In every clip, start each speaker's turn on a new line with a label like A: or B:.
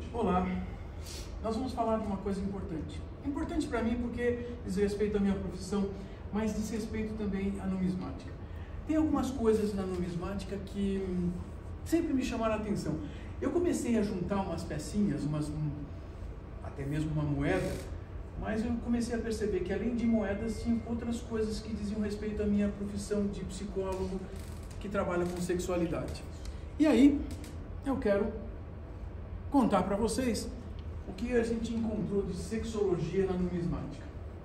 A: Olá, nós vamos falar de uma coisa importante. Importante para mim porque diz respeito à minha profissão, mas diz respeito também à numismática. Tem algumas coisas na numismática que sempre me chamaram a atenção. Eu comecei a juntar umas pecinhas, até mesmo uma moeda, mas eu comecei a perceber que além de moedas tinha outras coisas que diziam respeito à minha profissão de psicólogo que trabalha com sexualidade. E aí eu quero contar para vocês o que a gente encontrou de sexologia na numismática.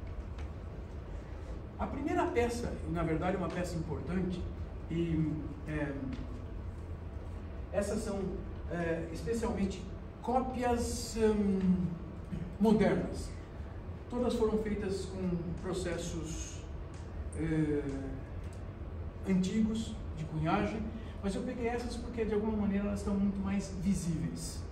A: A primeira peça, na verdade uma peça importante, e essas são especialmente cópias modernas. Todas foram feitas com processos antigos de cunhagem, mas eu peguei essas porque de alguma maneira elas estão muito mais visíveis.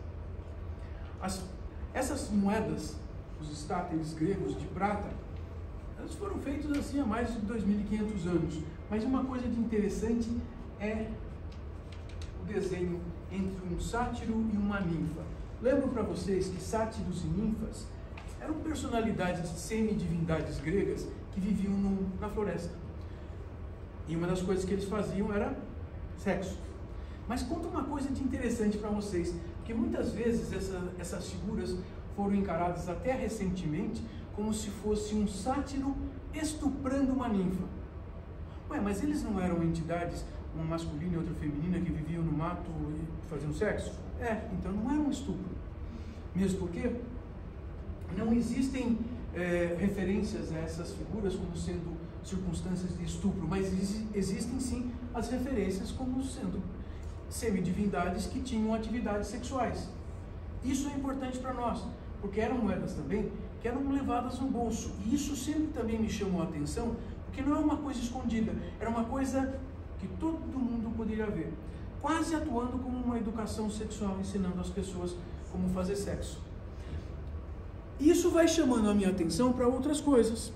A: Essas moedas, os estáteis gregos de prata, elas foram feitas assim há mais de 2.500 anos. Mas uma coisa de interessante é o desenho entre um sátiro e uma ninfa. Lembro para vocês que sátiros e ninfas eram personalidades semidivindades gregas que viviam na floresta. E uma das coisas que eles faziam era sexo. Mas conta uma coisa de interessante para vocês, porque muitas vezes essas figuras foram encaradas até recentemente como se fosse um sátiro estuprando uma ninfa. Ué, mas eles não eram entidades, uma masculina e outra feminina, que viviam no mato e faziam sexo? Então não era um estupro. Mesmo porque não existem referências a essas figuras como sendo circunstâncias de estupro, mas existem sim as referências como sendo semidivindades que tinham atividades sexuais. Isso é importante para nós, porque eram moedas também que eram levadas no bolso, e isso sempre também me chamou a atenção, porque não é uma coisa escondida, era uma coisa que todo mundo poderia ver, quase atuando como uma educação sexual, ensinando as pessoas como fazer sexo. Isso vai chamando a minha atenção para outras coisas.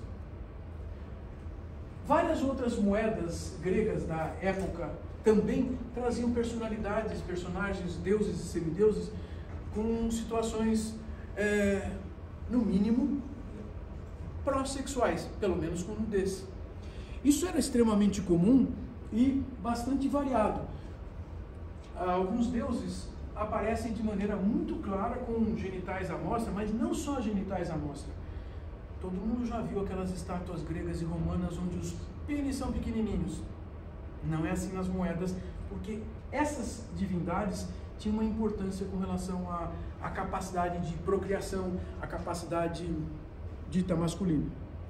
A: Várias outras moedas gregas da época também traziam personalidades, personagens, deuses e semideuses, com situações, no mínimo, pró-sexuais, pelo menos com nudez. Isso era extremamente comum e bastante variado. Alguns deuses aparecem de maneira muito clara com genitais à mostra, mas não só genitais à mostra. Todo mundo já viu aquelas estátuas gregas e romanas onde os pênis são pequenininhos. Não é assim nas moedas, porque essas divindades tinham uma importância com relação à capacidade de procriação, a capacidade dita masculina.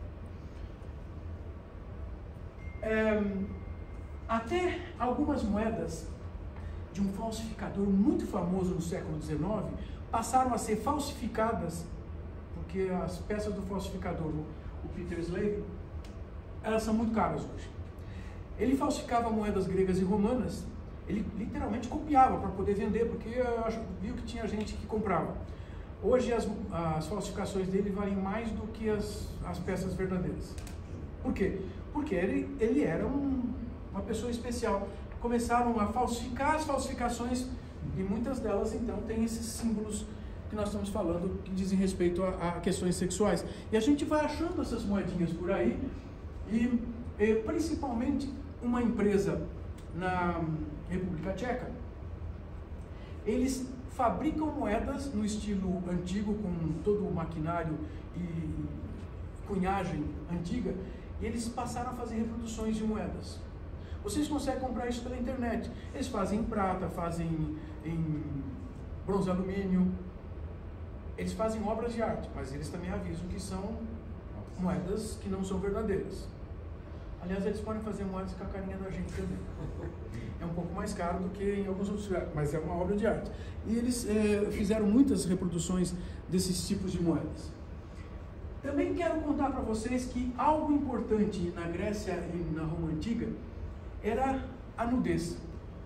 A: Até algumas moedas de um falsificador muito famoso no século XIX passaram a ser falsificadas, porque as peças do falsificador, o Peter Slave, elas são muito caras hoje. Ele falsificava moedas gregas e romanas, ele literalmente copiava para poder vender, porque viu que tinha gente que comprava. Hoje as falsificações dele valem mais do que as peças verdadeiras. Por quê? Porque ele era uma pessoa especial. Começaram a falsificar as falsificações e muitas delas então têm esses símbolos que nós estamos falando que dizem respeito a questões sexuais. E a gente vai achando essas moedinhas por aí e principalmente uma empresa na República Tcheca, eles fabricam moedas no estilo antigo, com todo o maquinário e cunhagem antiga, e eles passaram a fazer reproduções de moedas. Vocês conseguem comprar isso pela internet. Eles fazem em prata, fazem em bronze alumínio, eles fazem obras de arte, mas eles também avisam que são moedas que não são verdadeiras. Aliás, eles podem fazer moedas com a carinha da gente também. É um pouco mais caro do que em alguns outros lugares, mas é uma obra de arte. E eles fizeram muitas reproduções desses tipos de moedas. Também quero contar para vocês que algo importante na Grécia e na Roma Antiga era a nudez.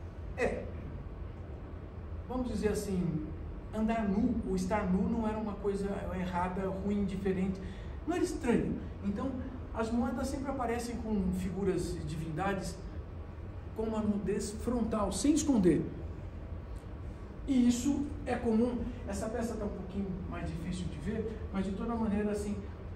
A: Vamos dizer assim, andar nu ou estar nu não era uma coisa errada, ruim, diferente. Não era estranho. Então, as moedas sempre aparecem com figuras de divindades com uma nudez frontal, sem esconder. E isso é comum. Essa peça está um pouquinho mais difícil de ver, mas de toda maneira, assim,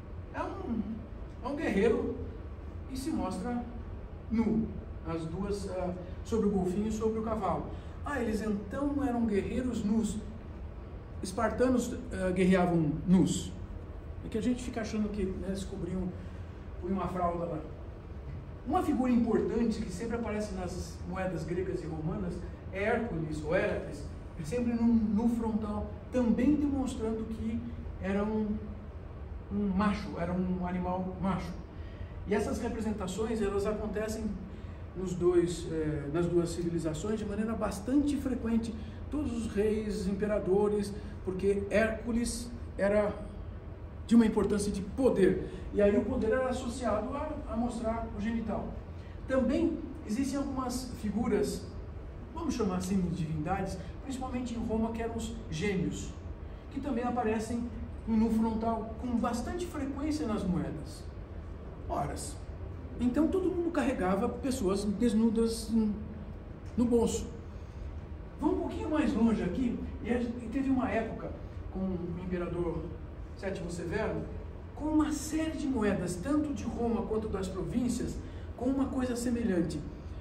A: é um guerreiro e se mostra nu. As duas, sobre o golfinho e sobre o cavalo. Eles então eram guerreiros nus. Espartanos guerreavam nus. É que a gente fica achando que, né, descobriam uma fralda lá. Uma figura importante que sempre aparece nas moedas gregas e romanas é Hércules ou Héracles, sempre no frontal, também demonstrando que era um macho, era um animal macho. E essas representações, elas acontecem nas duas civilizações de maneira bastante frequente. Todos os reis, imperadores, porque Hércules era de uma importância de poder, e aí o poder era associado a mostrar o genital. Também existem algumas figuras, vamos chamar assim de divindades, principalmente em Roma, que eram os gênios, que também aparecem no frontal com bastante frequência nas moedas. Horas. Então todo mundo carregava pessoas desnudas no bolso. Vamos um pouquinho mais longe aqui, e teve uma época com o imperador Sétimo Severo, com uma série de moedas, tanto de Roma quanto das províncias, com uma coisa semelhante.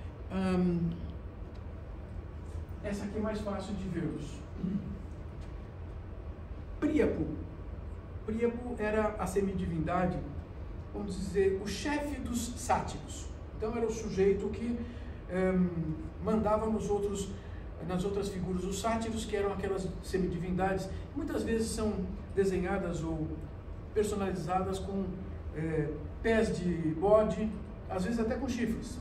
A: Essa aqui é mais fácil de vermos. Príapo. Príapo era a semidivindade, vamos dizer, o chefe dos sátiros. Então era o sujeito que mandava nas outras figuras. Os sátiros, que eram aquelas semidivindades, muitas vezes são desenhadas ou personalizadas com pés de bode, às vezes até com chifres,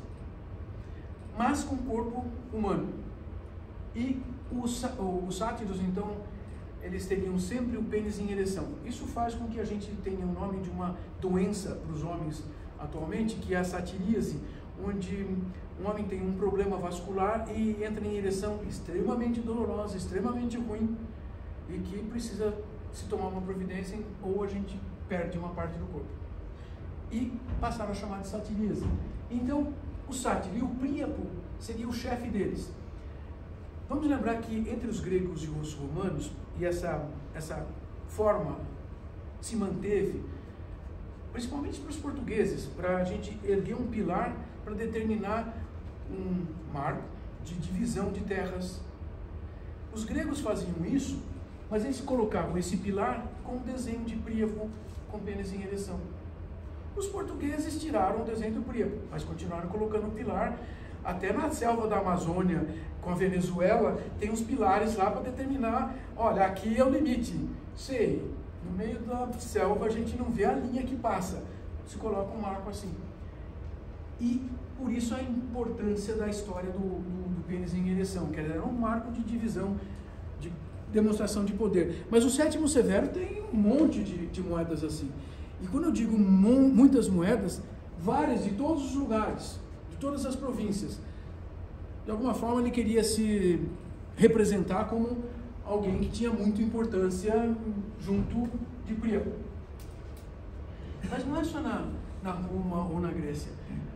A: mas com corpo humano. E os sátiros, então, eles teriam sempre o pênis em ereção. Isso faz com que a gente tenha o nome de uma doença para os homens atualmente, que é a satiríase, onde um homem tem um problema vascular e entra em ereção extremamente dolorosa, extremamente ruim, e que precisa se tomar uma providência ou a gente perde uma parte do corpo. E passaram a chamar de satiríase. Então, o sátiro e o príapo seria o chefe deles. Vamos lembrar que entre os gregos e os romanos, e essa forma se manteve, principalmente para os portugueses, para a gente erguer um pilar para determinar um marco de divisão de terras. Os gregos faziam isso, mas eles colocavam esse pilar com um desenho de príapo com pênis em ereção. Os portugueses tiraram o desenho do príapo, mas continuaram colocando o pilar. Até na selva da Amazônia, com a Venezuela, tem uns pilares lá para determinar, olha, aqui é o limite. Sei, no meio da selva a gente não vê a linha que passa, se coloca um marco assim. E por isso a importância da história do pênis em ereção, que era um marco de divisão, de demonstração de poder. Mas o Sétimo Severo tem um monte de moedas assim. E quando eu digo muitas moedas, várias de todos os lugares, de todas as províncias. De alguma forma ele queria se representar como alguém que tinha muita importância junto de Príapo. Mas não é só na Roma ou na Grécia.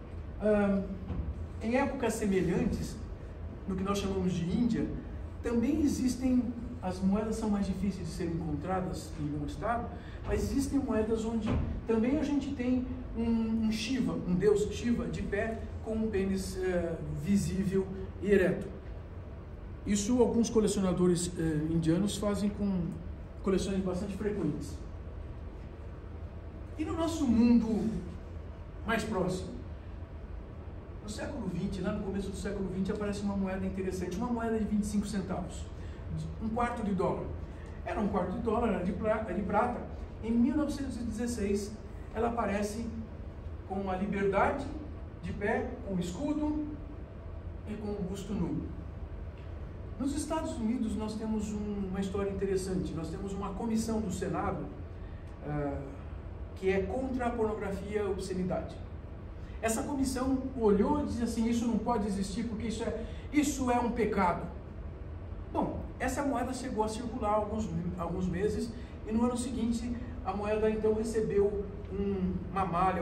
A: Em épocas semelhantes, no que nós chamamos de Índia, também existem, as moedas são mais difíceis de serem encontradas em algum estado, mas existem moedas onde também a gente tem um Shiva, um deus Shiva, de pé, com um pênis visível e ereto. Isso alguns colecionadores indianos fazem com coleções bastante frequentes. E no nosso mundo mais próximo, no século XX, lá no começo do século XX, aparece uma moeda interessante, uma moeda de 25 centavos, um quarto de dólar. Era um quarto de dólar, era de prata. Em 1916, ela aparece com a liberdade de pé, com o escudo e com o busto nu. Nos Estados Unidos, nós temos uma história interessante. Nós temos uma comissão do Senado que é contra a pornografia e a obscenidade. Essa comissão olhou e disse assim, isso não pode existir porque isso é um pecado. Bom, essa moeda chegou a circular alguns meses e no ano seguinte a moeda então recebeu uma malha,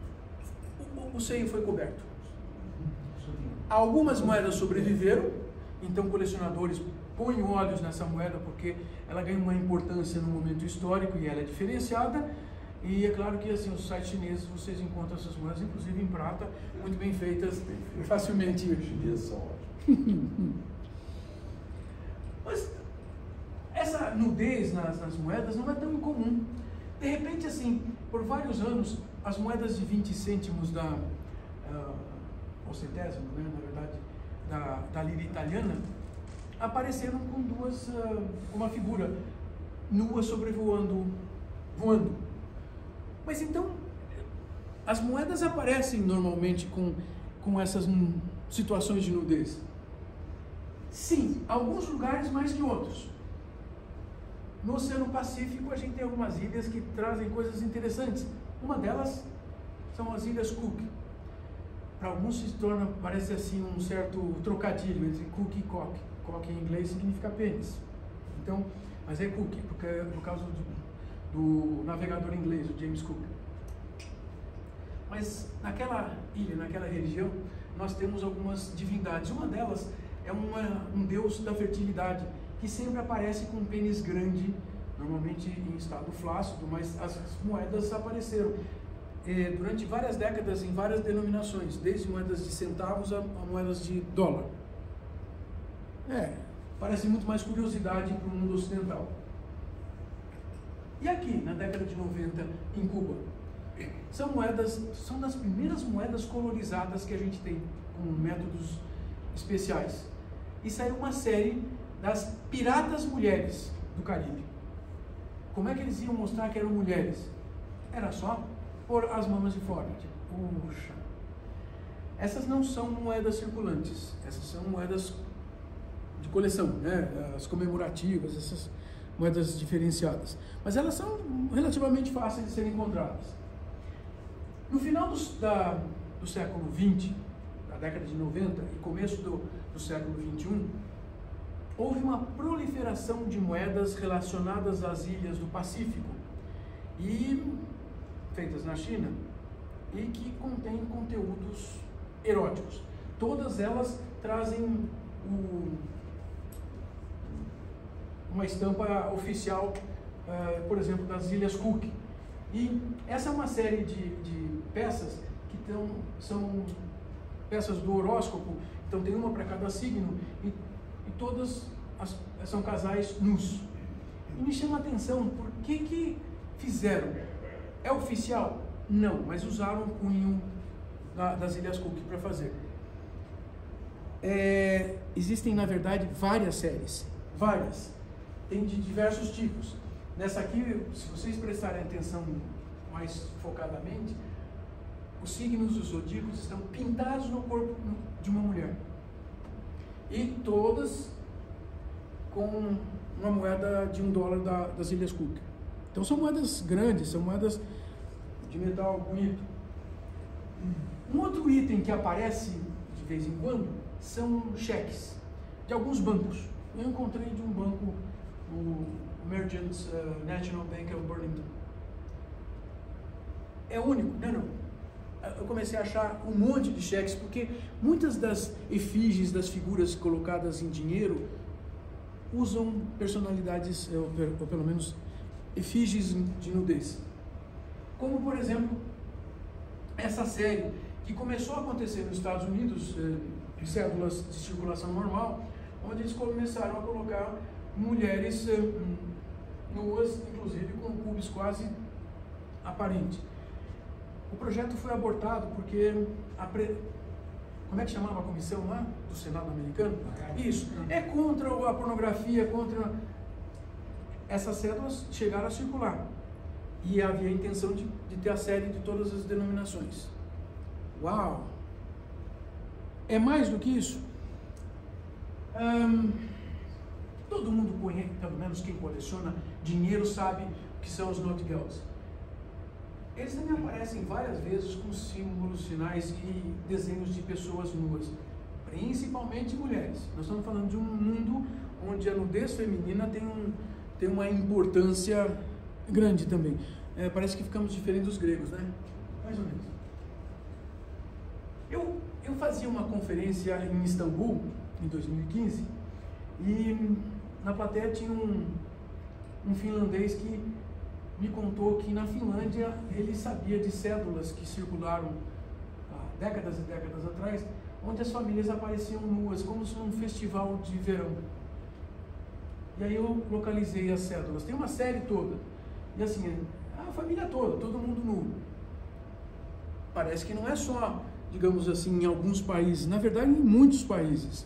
A: o seio foi coberto. Algumas moedas sobreviveram, Então colecionadores põem olhos nessa moeda porque ela ganha uma importância no momento histórico e ela é diferenciada. E é claro que assim, os sites chineses vocês encontram essas moedas, inclusive em prata, muito bem feitas, facilmente.
B: Os chineses são ótimos.
A: Mas essa nudez nas moedas não é tão incomum. De repente, assim, por vários anos, as moedas de 20 cêntimos ou centésimo, né, na verdade, da lira italiana, apareceram com uma figura nua sobrevoando, voando. Mas então, as moedas aparecem normalmente com essas situações de nudez? Sim, alguns lugares mais que outros. No Oceano Pacífico, a gente tem algumas ilhas que trazem coisas interessantes. Uma delas são as Ilhas Cook. Para alguns se torna, parece assim, um certo trocadilho entre Cook e Cock. Cock em inglês significa pênis. Então, mas é Cook, porque é por causa do navegador inglês, o James Cook. Mas naquela ilha, naquela região, nós temos algumas divindades. Uma delas é um deus da fertilidade, que sempre aparece com um pênis grande, normalmente em estado flácido, mas as moedas apareceram durante várias décadas em várias denominações, desde moedas de centavos a moedas de dólar. Parece muito mais curiosidade para o mundo ocidental. E aqui, na década de 90, em Cuba, são das primeiras moedas colorizadas que a gente tem, com métodos especiais. E saiu uma série das piratas mulheres do Caribe. Como é que eles iam mostrar que eram mulheres? Era só pôr as mamas de fora. Tipo, puxa. Essas não são moedas circulantes, essas são moedas de coleção, né? As comemorativas, essas moedas diferenciadas. Mas elas são relativamente fáceis de serem encontradas. No final do século XX, da década de 90 e começo do século XXI, houve uma proliferação de moedas relacionadas às ilhas do Pacífico e feitas na China e que contêm conteúdos eróticos. Todas elas trazem uma estampa oficial, por exemplo, das Ilhas Cook. E essa é uma série de peças que são peças do horóscopo, então tem uma para cada signo e todas são casais nus. E me chama a atenção, por que fizeram? É oficial? Não, mas usaram o cunho das Ilhas Cook para fazer. Existem, na verdade, várias séries, várias, tem de diversos tipos. Nessa aqui, se vocês prestarem atenção mais focadamente, os signos dos zodíacos estão pintados no corpo de uma mulher. E todas com uma moeda de $1 das Ilhas Cook. Então são moedas grandes, são moedas de metal bonito. Um outro item que aparece de vez em quando são cheques de alguns bancos. Eu encontrei de um banco, o Merchants National Bank of Burlington. É único? Não. Eu comecei a achar um monte de cheques, porque muitas das efígies, das figuras colocadas em dinheiro, usam personalidades, ou pelo menos efígies de nudez. Como, por exemplo, essa série que começou a acontecer nos Estados Unidos, em cédulas de circulação normal, onde eles começaram a colocar mulheres nuas, inclusive com o pubis quase aparente. O projeto foi abortado porque como é que chamava a comissão lá do Senado americano? Isso, é contra a pornografia, contra essas cédulas chegaram a circular e havia a intenção de ter a série de todas as denominações. Uau! É mais do que isso? Todo mundo conhece, pelo menos quem coleciona dinheiro sabe o que são os Notgelds. Eles também aparecem várias vezes com símbolos, sinais e desenhos de pessoas nuas, principalmente mulheres. Nós estamos falando de um mundo onde a nudez feminina tem uma importância grande também. Parece que ficamos diferentes dos gregos, né? Mais ou menos. Eu fazia uma conferência em Istambul em 2015, e na plateia tinha um finlandês que me contou que na Finlândia ele sabia de cédulas que circularam há décadas e décadas atrás, onde as famílias apareciam nuas, como se num festival de verão. E aí eu localizei as cédulas. Tem uma série toda. E assim, a família toda, todo mundo nu. Parece que não é só, digamos assim, em alguns países. Na verdade, em muitos países.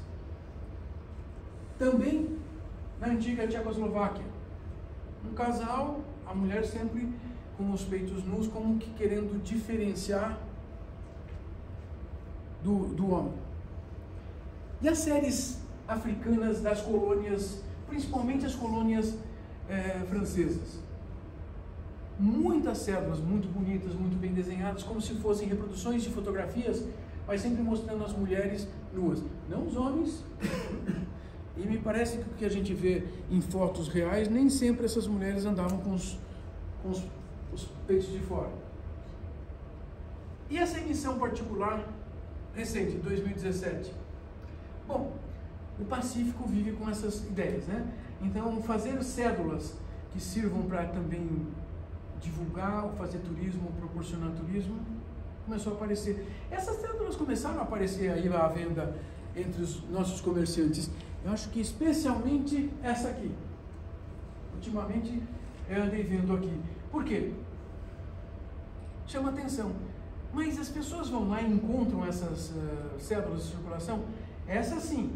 A: Também na antiga Tchecoslováquia. Um casal, a mulher sempre com os peitos nus, como que querendo diferenciar do homem. E as séries africanas das colônias, principalmente as colônias francesas. Muitas cédulas muito bonitas, muito bem desenhadas, como se fossem reproduções de fotografias, mas sempre mostrando as mulheres nuas, não os homens. E me parece que o que a gente vê em fotos reais, nem sempre essas mulheres andavam com os peitos de fora. E essa emissão particular recente, 2017? Bom, o Pacífico vive com essas ideias, né? Então, fazer cédulas que sirvam para também divulgar, ou fazer turismo, ou proporcionar turismo, começou a aparecer. Essas cédulas começaram a aparecer aí à venda entre os nossos comerciantes. Eu acho que especialmente essa aqui. Ultimamente eu andei vendo aqui. Por quê? Chama atenção. Mas as pessoas vão lá e encontram essas cédulas de circulação? Essa sim.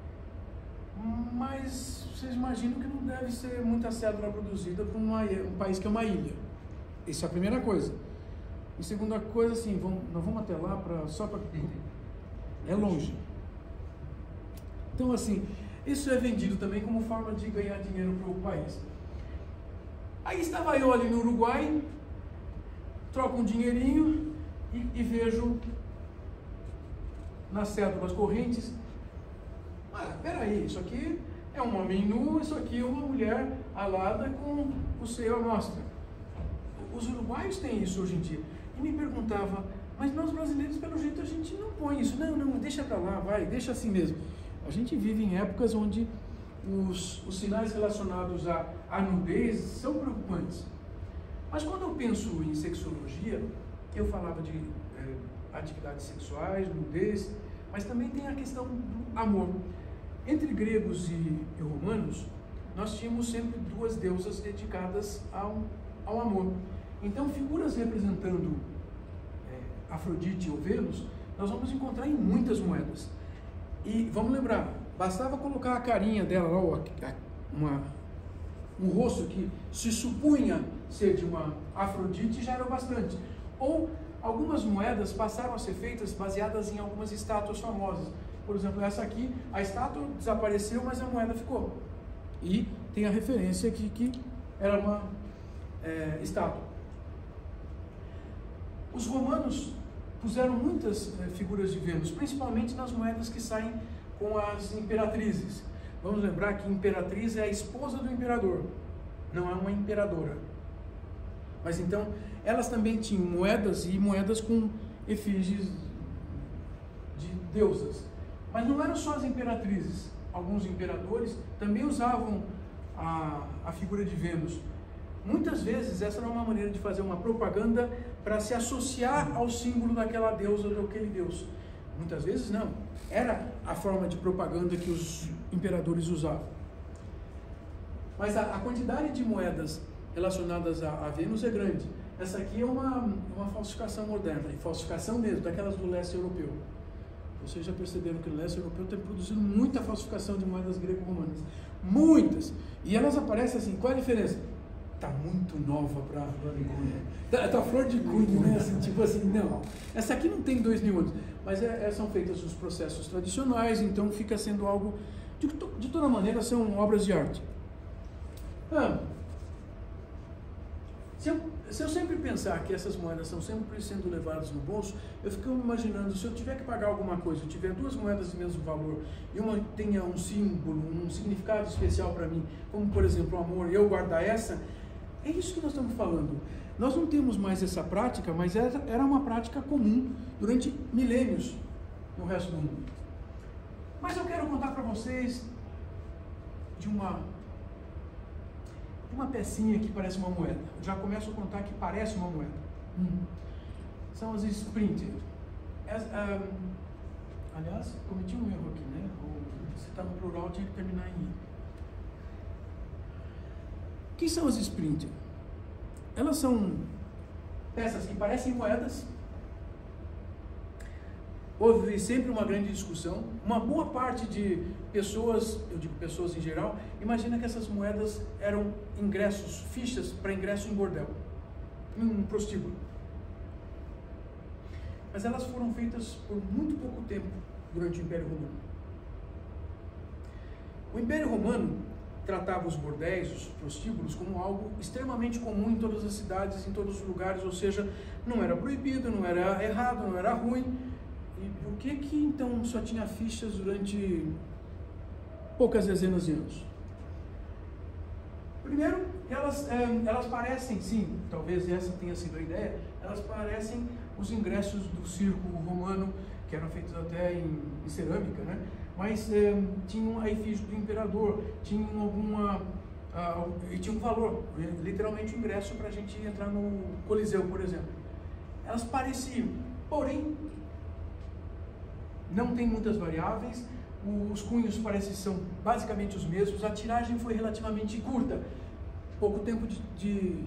A: Mas vocês imaginam que não deve ser muita cédula produzida por um país que é uma ilha. Isso é a primeira coisa. E segunda coisa, assim, nós vamos até lá só para... É longe. Então, assim, isso é vendido também como forma de ganhar dinheiro para o país. Aí estava eu ali no Uruguai, troco um dinheirinho e vejo nas cédulas correntes, peraí, isso aqui é um homem nu, isso aqui é uma mulher alada com o seio à mostra. Os uruguaios têm isso hoje em dia. E me perguntava, mas nós brasileiros, pelo jeito, a gente não põe isso. Não, deixa pra lá, vai, deixa assim mesmo. A gente vive em épocas onde os sinais relacionados à nudez são preocupantes. Mas quando eu penso em sexologia, eu falava de atividades sexuais, nudez, mas também tem a questão do amor. Entre gregos e romanos, nós tínhamos sempre duas deusas dedicadas ao amor. Então, figuras representando Afrodite ou Vênus, nós vamos encontrar em muitas moedas. E vamos lembrar, bastava colocar a carinha dela lá, um rosto que se supunha ser de uma Afrodite, já era bastante. Ou algumas moedas passaram a ser feitas baseadas em algumas estátuas famosas. Por exemplo, essa aqui, a estátua desapareceu, mas a moeda ficou. E tem a referência aqui que era uma estátua. Os romanos puseram muitas figuras de Vênus, principalmente nas moedas que saem com as imperatrizes. Vamos lembrar que imperatriz é a esposa do imperador, não é uma imperadora. Mas então, elas também tinham moedas e moedas com efígies de deusas. Mas não eram só as imperatrizes. Alguns imperadores também usavam a figura de Vênus. Muitas vezes essa era uma maneira de fazer uma propaganda para se associar ao símbolo daquela deusa ou daquele deus. Muitas vezes não. Era a forma de propaganda que os imperadores usavam. Mas a quantidade de moedas relacionadas a Vênus é grande. Essa aqui é uma falsificação moderna, e falsificação mesmo, daquelas do leste europeu. Vocês já perceberam que o leste europeu tem produzido muita falsificação de moedas greco-romanas. Muitas! E elas aparecem assim, qual é a diferença? Está muito nova para flor de cunha. Está flor de cunha, né? Assim, tipo assim, não. Essa aqui não tem 2000 anos, mas são feitas os processos tradicionais, então fica sendo algo, de toda maneira, são obras de arte. Se eu sempre pensar que essas moedas estão sempre sendo levadas no bolso, eu fico imaginando, se eu tiver que pagar alguma coisa, eu tiver duas moedas de mesmo valor, e uma tenha um símbolo, um significado especial para mim, como por exemplo o amor, e eu guardar essa, é isso que nós estamos falando. Nós não temos mais essa prática, mas era uma prática comum durante milênios no resto do mundo. Mas eu quero contar para vocês de uma pecinha que parece uma moeda. Eu já começo a contar que parece uma moeda. São as Sprinter. Aliás, cometi um erro aqui, né? Se está no plural, tinha que terminar em I. O que são as Sprinter? Elas são peças que parecem moedas. Houve sempre uma grande discussão. Uma boa parte de pessoas, eu digo pessoas em geral, imagina que essas moedas eram ingressos, fichas para ingresso em bordel, em um prostíbulo. Mas elas foram feitas por muito pouco tempo durante o Império Romano. O Império Romano tratava os bordéis, os prostíbulos, como algo extremamente comum em todas as cidades, em todos os lugares, ou seja, não era proibido, não era errado, não era ruim. E por que então só tinha fichas durante poucas dezenas de anos? Primeiro, elas parecem, sim, talvez essa tenha sido a ideia, elas parecem os ingressos do circo romano, que eram feitos até em cerâmica, né? Mas tinham a efígie do imperador, tinham e tinha um valor, literalmente um ingresso para a gente entrar no Coliseu, por exemplo. Elas pareciam, porém, não tem muitas variáveis, os cunhos parecem são basicamente os mesmos, a tiragem foi relativamente curta, pouco tempo de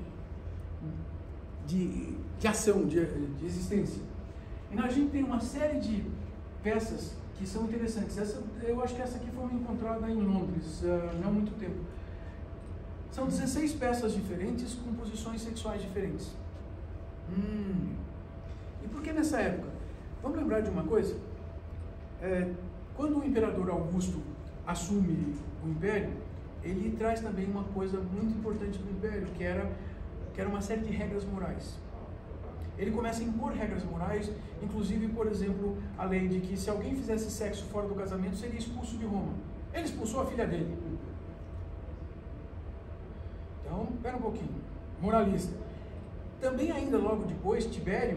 A: ação, de existência. E a gente tem uma série de peças que são interessantes. Eu acho que essa aqui foi encontrada em Londres, não há muito tempo. São 16 peças diferentes com posições sexuais diferentes. E por que nessa época? Vamos lembrar de uma coisa? Quando o imperador Augusto assume o império, ele traz também uma coisa muito importante do império, que era uma série de regras morais. Ele começa a impor regras morais, inclusive, por exemplo, a lei de que se alguém fizesse sexo fora do casamento, seria expulso de Roma. Ele expulsou a filha dele. Então, espera um pouquinho. Moralista. Também ainda logo depois, Tibério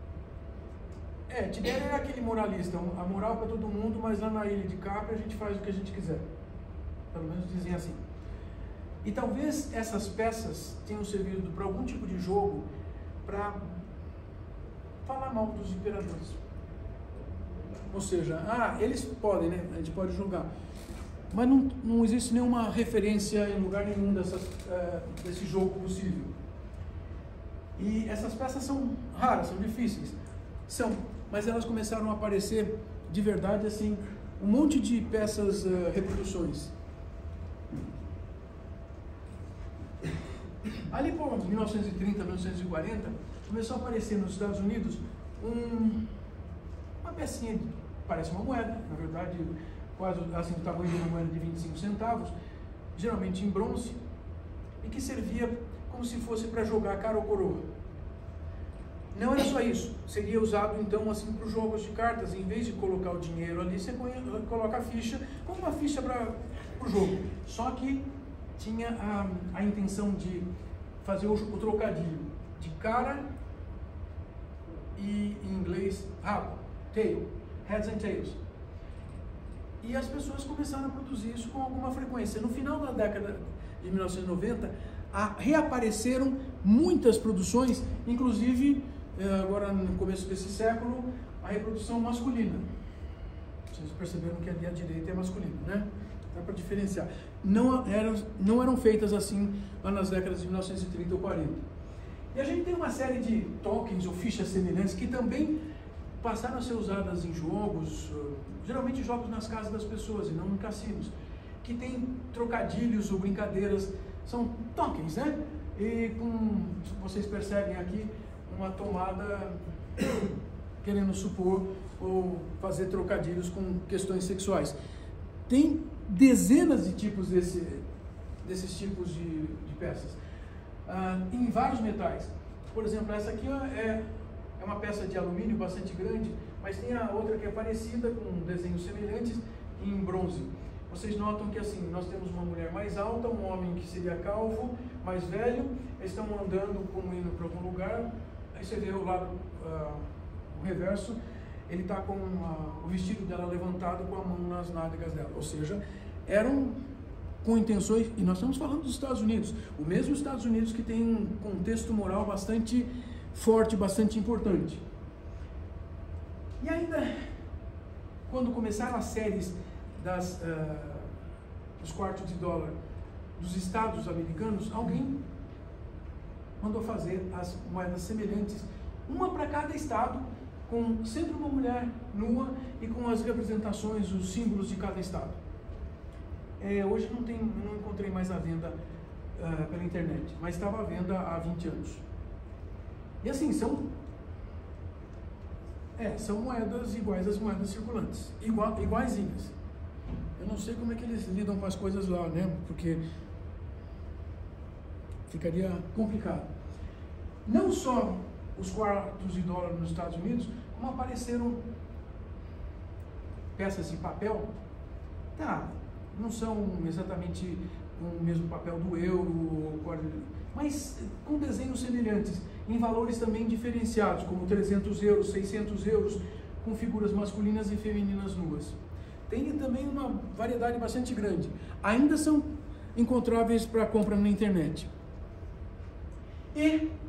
A: era aquele moralista, a moral para todo mundo, mas lá na ilha de Capri a gente faz o que a gente quiser. Pelo menos dizem assim. E talvez essas peças tenham servido para algum tipo de jogo para falar mal dos imperadores. Ou seja, eles podem, né? A gente pode julgar. Mas não existe nenhuma referência em lugar nenhum desse jogo possível. E essas peças são raras, são difíceis. Mas elas começaram a aparecer de verdade, assim, um monte de peças, reproduções. Ali por 1930, 1940, começou a aparecer nos Estados Unidos uma pecinha, parece uma moeda, na verdade, quase assim do tamanho de uma moeda de 25 centavos, geralmente em bronze, e que servia como se fosse para jogar cara ou coroa. Não era só isso, seria usado então assim para os jogos de cartas. Em vez de colocar o dinheiro ali, você coloca a ficha como uma ficha para o jogo. Só que tinha a intenção de fazer o trocadilho de cara e em inglês rabo, tail, heads and tails. E as pessoas começaram a produzir isso com alguma frequência. No final da década de 1990, reapareceram muitas produções, inclusive agora no começo desse século, a reprodução masculina. Vocês perceberam que ali à direita é masculino, né? Dá para diferenciar. Não eram feitas assim lá nas décadas de 1930 ou 40. E a gente tem uma série de tokens ou fichas semelhantes que também passaram a ser usadas em jogos, geralmente jogos nas casas das pessoas e não em cassinos, que tem trocadilhos ou brincadeiras, são tokens, né? E vocês percebem aqui uma tomada querendo supor ou fazer trocadilhos com questões sexuais. Tem dezenas de tipos desses tipos de peças, em vários metais. Por exemplo, essa aqui é uma peça de alumínio bastante grande, mas tem a outra que é parecida, com desenhos semelhantes, em bronze. Vocês notam que assim, nós temos uma mulher mais alta, um homem que seria calvo, mais velho, eles estão andando como indo para algum lugar, aí você vê o lado, o reverso, ele está com o vestido dela levantado com a mão nas nádegas dela. Ou seja, eram com intenções, e nós estamos falando dos Estados Unidos, o mesmo Estados Unidos que tem um contexto moral bastante forte, bastante importante. E ainda, quando começaram as séries dos quartos de dólar dos estados americanos, alguém mandou fazer as moedas semelhantes, uma para cada estado, com sempre uma mulher nua e com as representações, os símbolos de cada estado. Hoje não encontrei mais à venda pela internet, mas estava à venda há 20 anos. E assim, são moedas iguais às moedas circulantes, iguaizinhas. Eu não sei como é que eles lidam com as coisas lá, né? Porque ficaria complicado. Não só os quartos de dólar nos Estados Unidos, como apareceram peças de papel, não são exatamente o mesmo papel do euro, mas com desenhos semelhantes, em valores também diferenciados, como 300 euros, 600 euros, com figuras masculinas e femininas nuas. Tem também uma variedade bastante grande. Ainda são encontráveis para compra na internet. E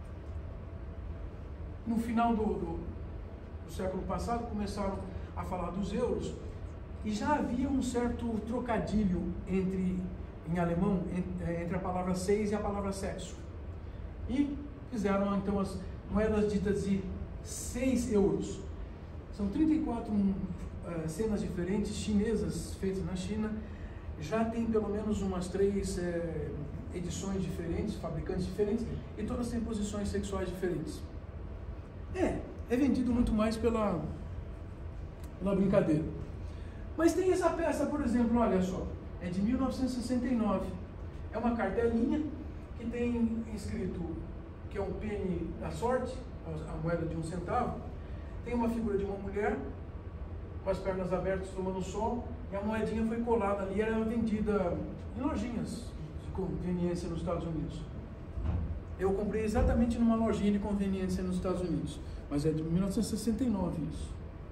A: no final do século passado começaram a falar dos euros e já havia um certo trocadilho em alemão entre a palavra seis e a palavra sexo. E fizeram então as moedas ditas de 6 euros. São 34 cenas diferentes, chinesas, feitas na China. Já tem pelo menos umas 3 edições diferentes, fabricantes diferentes, e todas têm posições sexuais diferentes. É vendido muito mais pela brincadeira. Mas tem essa peça, por exemplo, olha só, é de 1969. É uma cartelinha que tem escrito que é um penny da sorte, a moeda de 1 centavo. Tem uma figura de uma mulher com as pernas abertas tomando sol, e a moedinha foi colada ali, era vendida em lojinhas de conveniência nos Estados Unidos. Eu comprei exatamente numa lojinha de conveniência nos Estados Unidos, mas é de 1969 isso.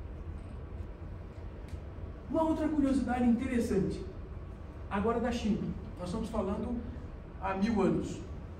A: Uma outra curiosidade interessante, agora da China. Nós estamos falando há 1000 anos.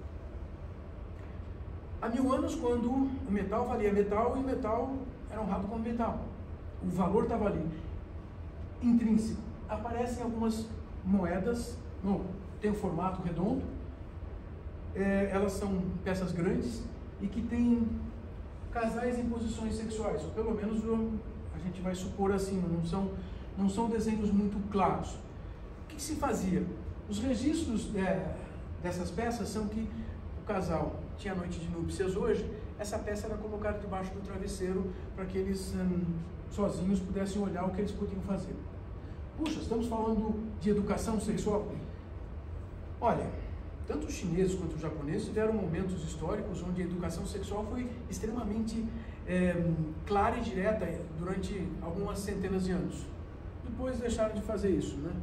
A: Há 1000 anos, quando o metal valia metal e o metal era honrado como metal. O valor estava ali, intrínseco. Aparecem algumas moedas, tem um formato redondo, elas são peças grandes e que têm casais em posições sexuais, ou pelo menos a gente vai supor assim, não são desenhos muito claros. O que se fazia? Os registros dessas peças são que o casal tinha noite de núpcias hoje, essa peça era colocada debaixo do travesseiro para que eles sozinhos pudessem olhar o que eles podiam fazer. Puxa, estamos falando de educação sexual? Olha, tanto os chineses quanto os japoneses tiveram momentos históricos onde a educação sexual foi extremamente clara e direta durante algumas centenas de anos. Depois deixaram de fazer isso, né?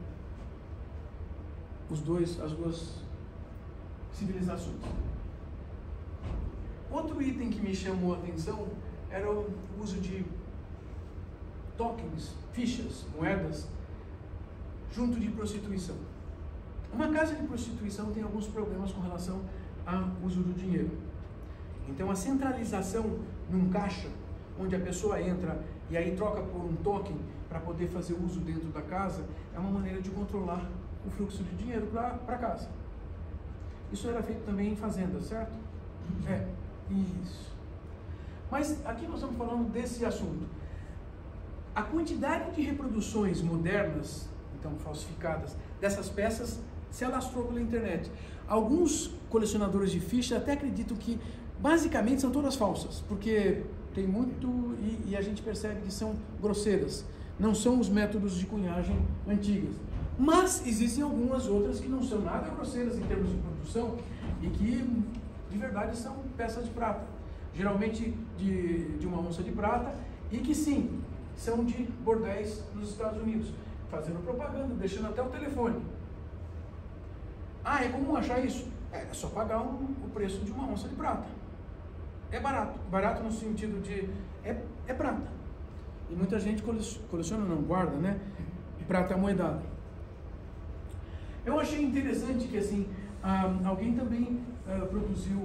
A: As duas civilizações. Outro item que me chamou a atenção era o uso de tokens, fichas, moedas, junto de prostituição. Uma casa de prostituição tem alguns problemas com relação ao uso do dinheiro. Então a centralização num caixa, onde a pessoa entra e aí troca por um token para poder fazer uso dentro da casa, é uma maneira de controlar o fluxo de dinheiro para casa. Isso era feito também em fazendas, certo? Isso. Mas aqui nós estamos falando desse assunto. A quantidade de reproduções modernas, então falsificadas, dessas peças se alastrou pela internet. Alguns colecionadores de ficha até acreditam que basicamente são todas falsas, porque tem muito e a gente percebe que são grosseiras. Não são os métodos de cunhagem antigos. Mas existem algumas outras que não são nada grosseiras em termos de produção e que de verdade são peças de prata. Geralmente de uma onça de prata e que sim, são de bordéis nos Estados Unidos. Fazendo propaganda, deixando até o telefone. É comum achar isso? É só pagar o preço de uma onça de prata. É barato. Barato no sentido de... é prata. E muita gente coleciona, não, guarda, né? Prata amoedada. Eu achei interessante que, assim, alguém também produziu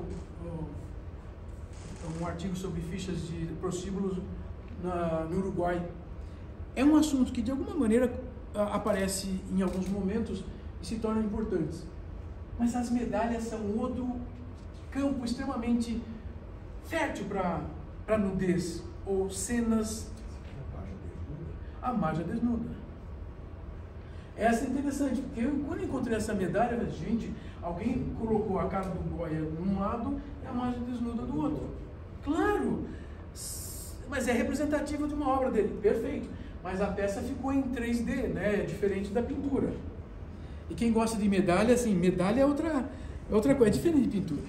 A: um artigo sobre fichas de prostíbulos no Uruguai. É um assunto que, de alguma maneira, aparece em alguns momentos e se torna importantes. Mas as medalhas são outro campo extremamente fértil para nudez, ou cenas... A Maja desnuda. Essa é interessante, porque quando eu encontrei essa medalha, eu falei, gente, alguém colocou a cara do Goya num lado e a Maja desnuda do outro. Claro! Mas é representativa de uma obra dele, perfeito. Mas a peça ficou em 3D, né? É diferente da pintura. E quem gosta de medalha, assim, medalha é outra coisa, é diferente de pintura.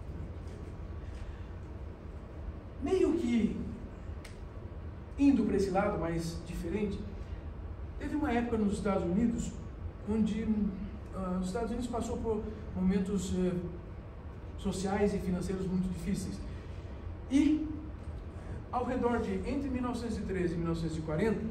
A: Meio que indo para esse lado mais diferente, teve uma época nos Estados Unidos onde os Estados Unidos passou por momentos sociais e financeiros muito difíceis. E ao redor de entre 1913 e 1940,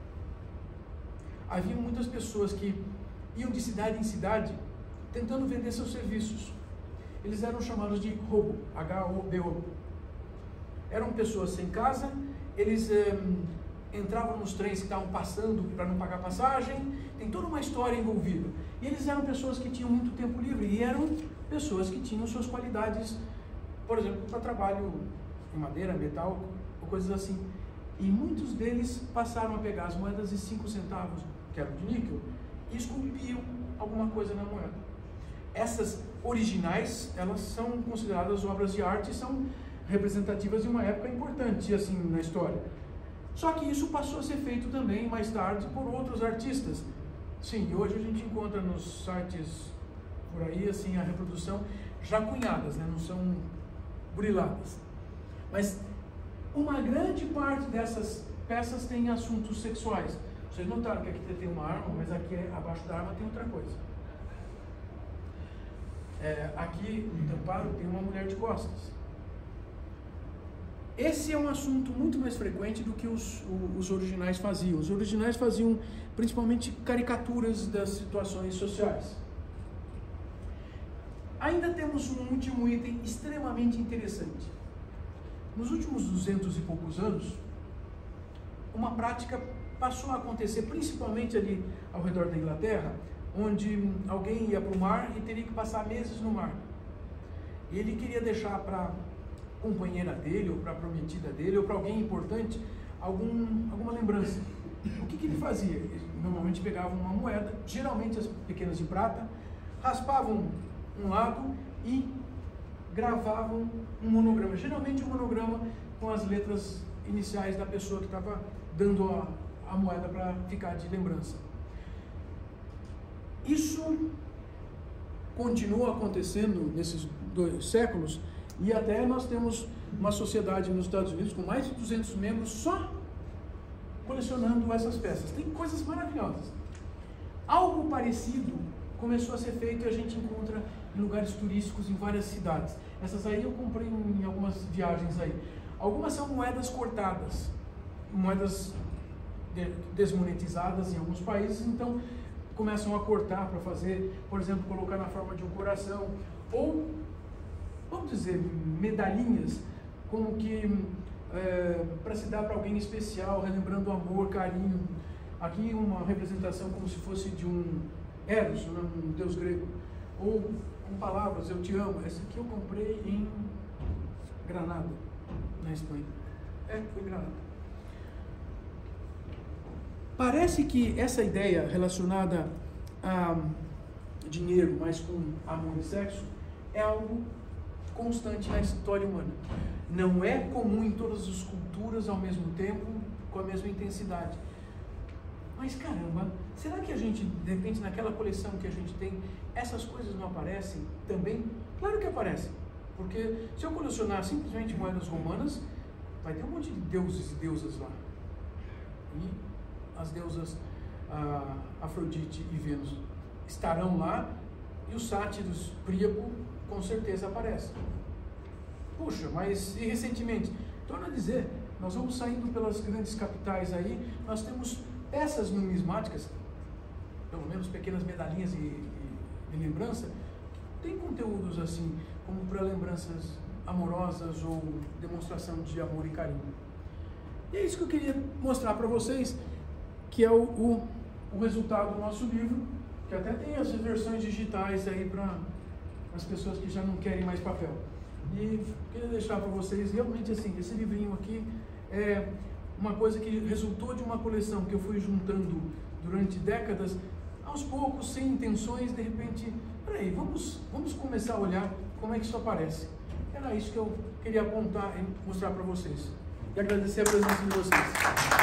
A: havia muitas pessoas que iam de cidade em cidade tentando vender seus serviços. Eles eram chamados de hobo, H-O-B-O. Eram pessoas sem casa, eles entravam nos trens que estavam passando para não pagar passagem, tem toda uma história envolvida. E eles eram pessoas que tinham muito tempo livre e eram pessoas que tinham suas qualidades, por exemplo, para trabalho em madeira, metal, ou coisas assim. E muitos deles passaram a pegar as moedas de 5 centavos, que eram de níquel, e esculpiam alguma coisa na moeda. Essas originais, elas são consideradas obras de arte e são representativas de uma época importante assim na história. Só que isso passou a ser feito também mais tarde por outros artistas. Sim, hoje a gente encontra nos sites por aí assim a reprodução já cunhadas, né? Não são buriladas. Mas uma grande parte dessas peças tem assuntos sexuais. Vocês notaram que aqui tem uma arma, mas aqui abaixo da arma tem outra coisa. Aqui no tampado tem uma mulher de costas. Esse é um assunto muito mais frequente do que os originais faziam. Os originais faziam principalmente caricaturas das situações sociais. Ainda temos um último item extremamente interessante. Nos últimos 200 e poucos anos, uma prática passou a acontecer, principalmente ali ao redor da Inglaterra, onde alguém ia para o mar e teria que passar meses no mar. E ele queria deixar para a companheira dele, ou para a prometida dele, ou para alguém importante, alguma lembrança. O que ele fazia? Ele normalmente pegava uma moeda, geralmente as pequenas de prata, raspavam um lado e gravavam um monograma, geralmente um monograma com as letras iniciais da pessoa que estava dando a moeda para ficar de lembrança. Isso continua acontecendo nesses 2 séculos e até nós temos uma sociedade nos Estados Unidos com mais de 200 membros só colecionando essas peças. Tem coisas maravilhosas. Algo parecido começou a ser feito e a gente encontra em lugares turísticos em várias cidades. Essas aí eu comprei em algumas viagens aí. Algumas são moedas cortadas, moedas desmonetizadas em alguns países, então começam a cortar para fazer, por exemplo, colocar na forma de um coração, ou, vamos dizer, medalhinhas, como que para se dar para alguém especial, relembrando amor, carinho. Aqui uma representação como se fosse de um Eros, um deus grego, ou com palavras, eu te amo. Essa aqui eu comprei em Granada, na Espanha. Foi Granada. Parece que essa ideia relacionada a dinheiro, mas com amor e sexo, é algo constante na história humana. Não é comum em todas as culturas ao mesmo tempo, com a mesma intensidade. Mas caramba, será que a gente, de repente, naquela coleção que a gente tem, essas coisas não aparecem também? Claro que aparecem, porque se eu colecionar simplesmente moedas romanas, vai ter um monte de deuses e deusas lá. E as deusas Afrodite e Vênus estarão lá, e os sátiros Príapo com certeza aparecem. Puxa, mas e recentemente? Torno a dizer, Nós vamos saindo pelas grandes capitais aí, nós temos peças numismáticas, pelo menos pequenas medalhinhas de lembrança, que tem conteúdos assim, como para lembranças amorosas ou demonstração de amor e carinho. E é isso que eu queria mostrar para vocês, que é o resultado do nosso livro, que até tem as versões digitais aí para as pessoas que já não querem mais papel. E queria deixar para vocês, realmente assim, esse livrinho aqui é uma coisa que resultou de uma coleção que eu fui juntando durante décadas, aos poucos, sem intenções, de repente, peraí, vamos começar a olhar como é que isso aparece. Era isso que eu queria apontar e mostrar para vocês. E agradecer a presença de vocês.